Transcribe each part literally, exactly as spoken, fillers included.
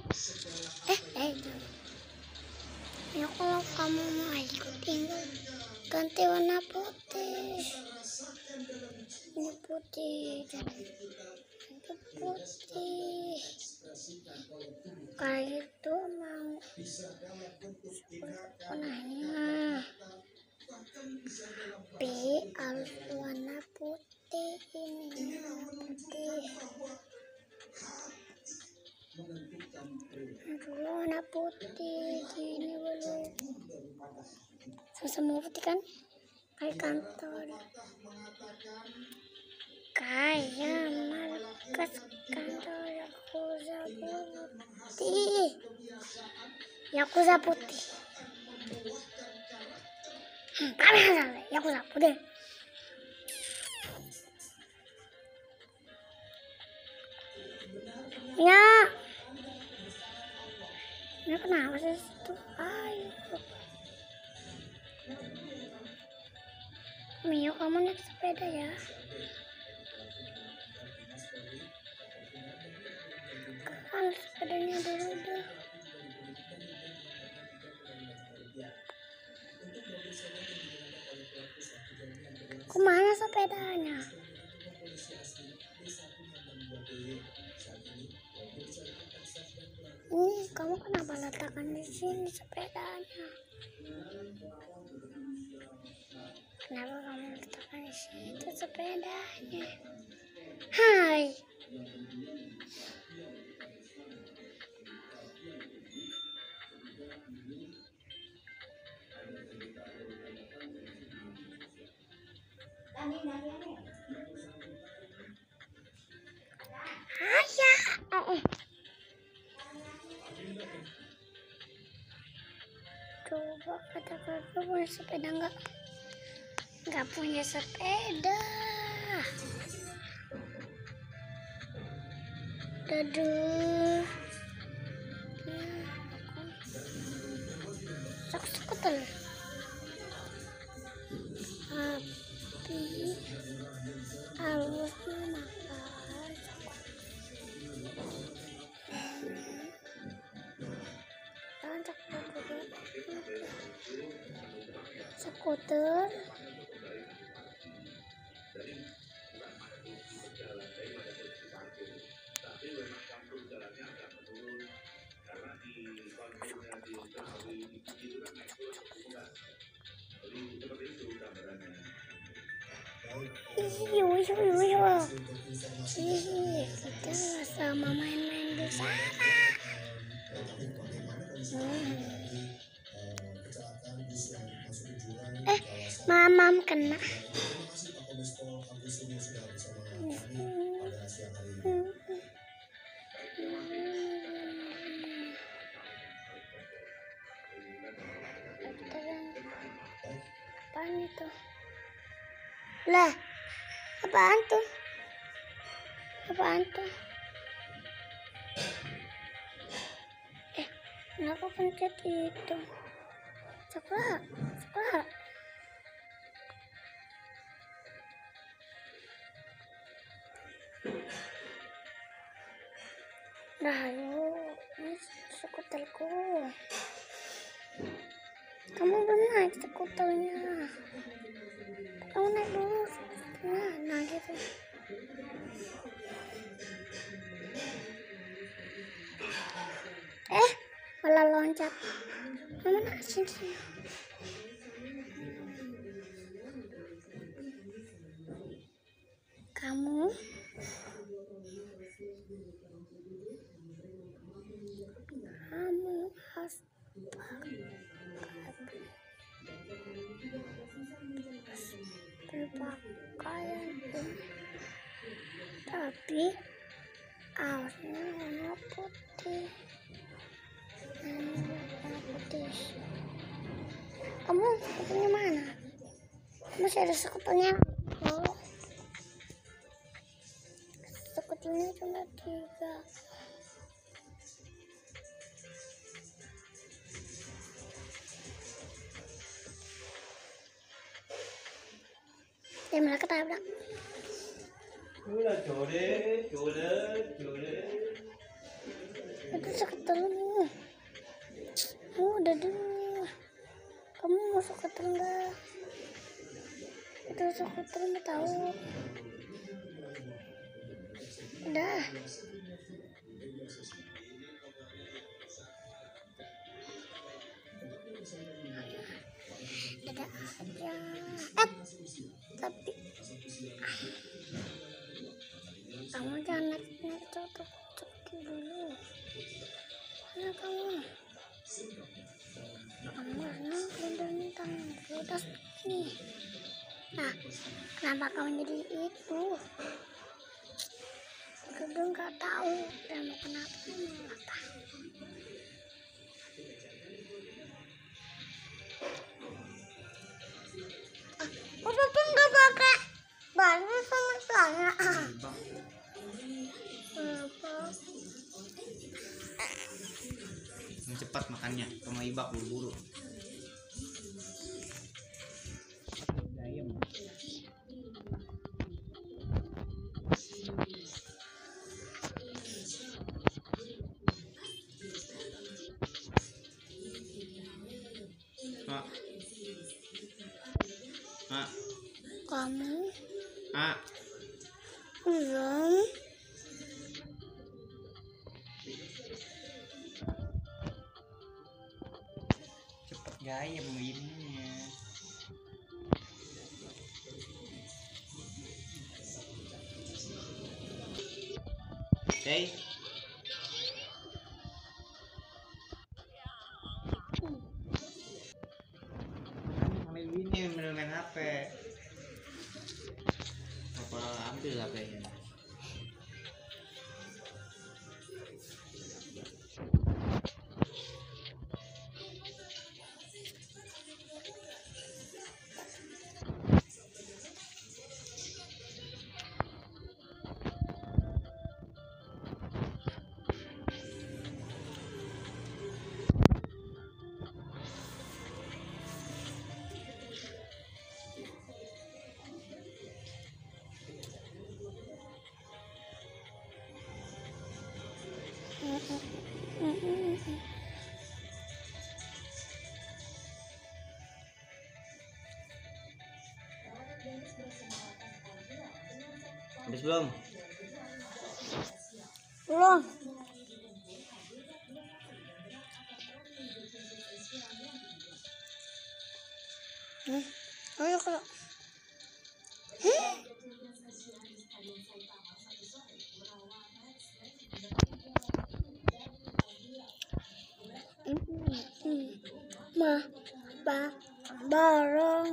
Eh, eh, ya kalau kamu mau ikut tinggal ganti warna putih. Ini putih, itu putih. Kayak itu mau warnanya. Tapi harus warna putih, ini warna putih. Dulu warna putih, gini belum. Sama-sama putih kan? Kayak kantor. Kayak markas kantor Yakuza putih. Yakuza putih. Hmm, kami salah. Yakuza putih. Ya. Ini kenapa sih itu? Ayo. Mio, kamu naik sepeda ya? Kan sepedanya dulu deh. Kemana sepedanya? Ini kamu kenapa letakkan di sini sepedanya? Kenapa kamu letakkan di sini itu sepedanya? Hai. Ayah. Oh, oh. Coba kata kakak punya sepeda enggak? Enggak punya sepeda. Aduh. Sok-sokotan. Tapi harus makan. Skuter. Iu, iu, iu, iu. Ih, kita sama main-main di sana. Hmm. Eh, mamam kena. Apaan itu? Lah, apaan tuh? Apaan tuh? Eh, kenapa pencet itu? Coklat, coklat. Nah, ayo, ini skuterku. Kamu belum naik skuternya. Kamu naik dulu skuternya. Nah, gitu. Eh, malah loncat. Kamu naik sini. Kamu kamu harus berpakaian tapi harusnya warna putih. Warna putih. Kamu skuternya mana? Masih ada skuternya. Oh, skuternya cuma tiga. Dia malah ketabrak. Itu sakit telinga. Oh, udah dulu. Kamu mau sakit telinga? Itu sakit telinga tahu. Udah. Dadah aja. Eh, tapi kamu jangan naik-naik tutup-tutup dulu. Mana kamu? Kamu mana bintang udah nih. Nah, kenapa kamu jadi itu? Gue nggak tahu dan mau kenapa mau apa. Udah tuh nggak pakai baju sama celana. Kenapa? Cepat makannya, sama ibak buru-buru. Ayam. Ah. Ah. Kamu? Ah. Belum. Cepet gaya begininya. Oke. Ambil ini main H P. Apa ambil H P-nya? Habis belum? Belum. Hmm. Ayo kalau. Hmm. Ma, ba, bareng.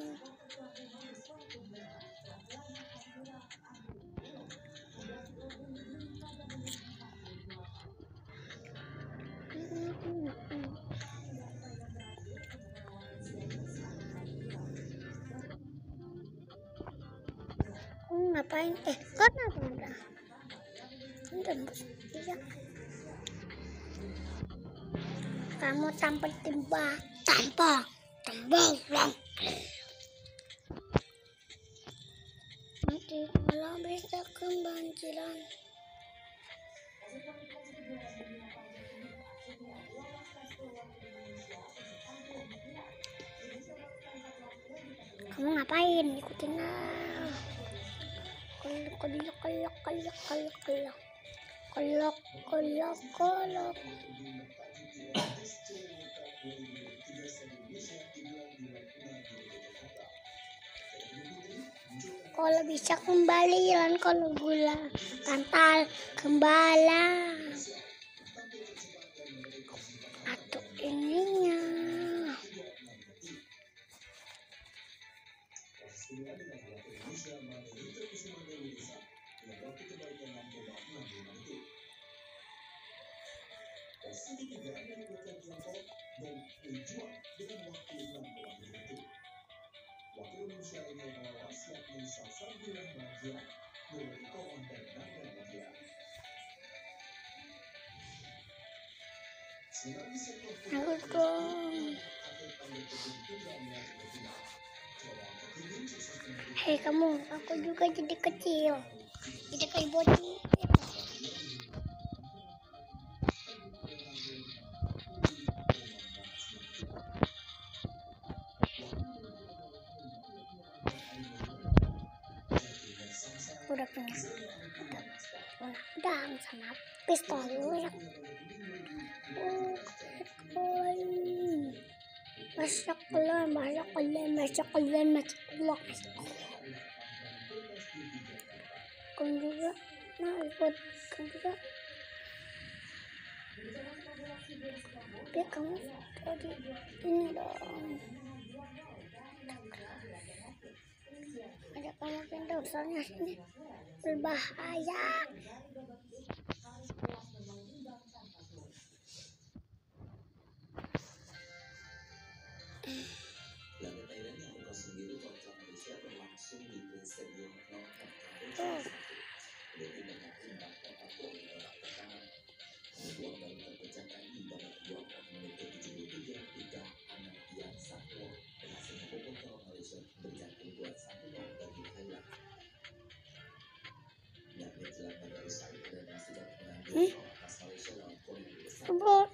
Ngapain? Eh, kenapa udah? Udah iya. Kamu tampil timba, tampil, tampil, nanti malah bisa kebanjiran. Kamu ngapain? Ikutin lah. Kolok, kolok, kolok, kolok, kolok, kolok, kolok, kolok, kolok. Kalau bisa kembali lan kalau gula tantal kembala atau ininya. Aku dong. Hei kamu, aku juga jadi kecil. Jadi kayak bocil. pedang sama pistol ya. Oh, masya Allah, masya Allah, masya Allah, masya Allah. Kamu juga, nah ikut kamu juga. Tapi kamu tadi ini dong. Ada kamu pintu soalnya sini berbahaya. Oh. Hmm? Bro.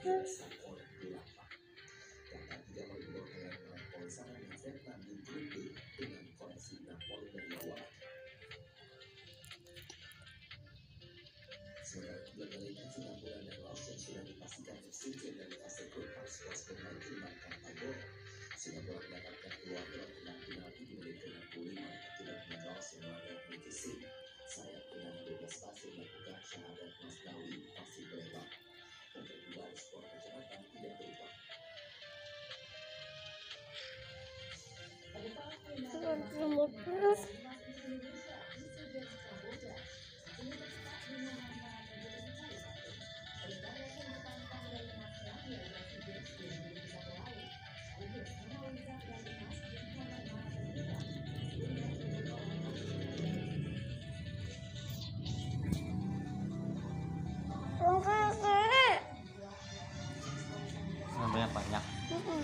Namanya banyak. Mm-mm.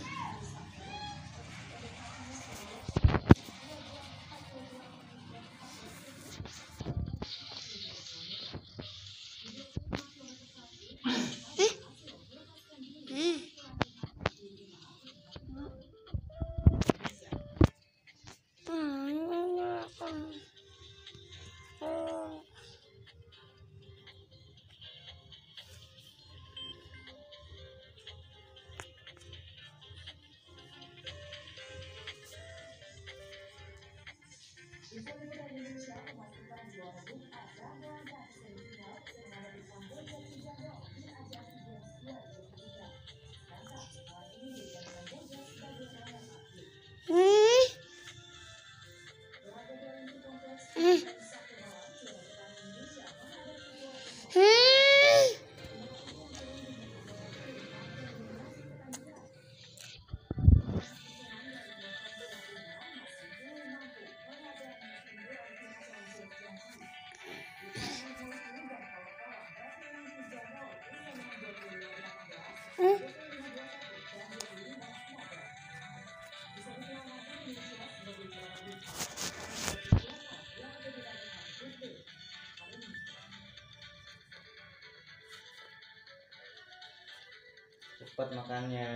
Cepat makannya.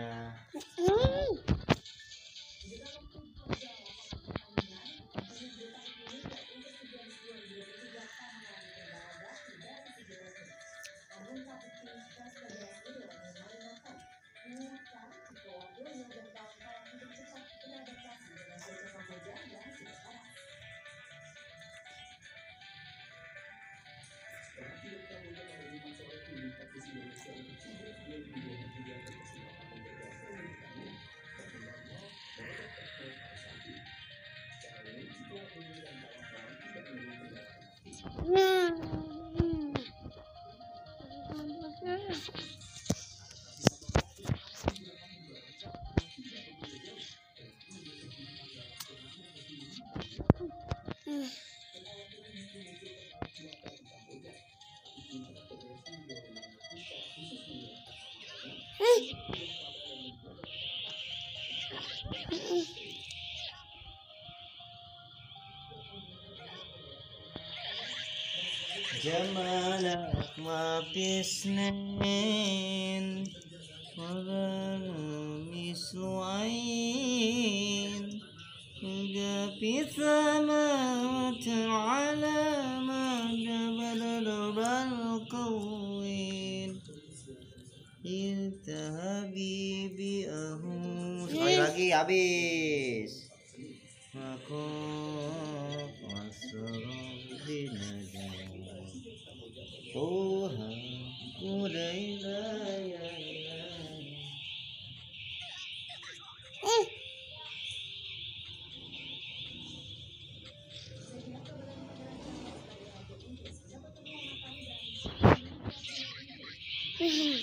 جمالك ما في سنين ولا مثل عين، تلقى في ثمرة على ما Inta habibi ahu. Sekali lagi habis. Mako asrobinada. Tuhan udailah. Eh. Hmm.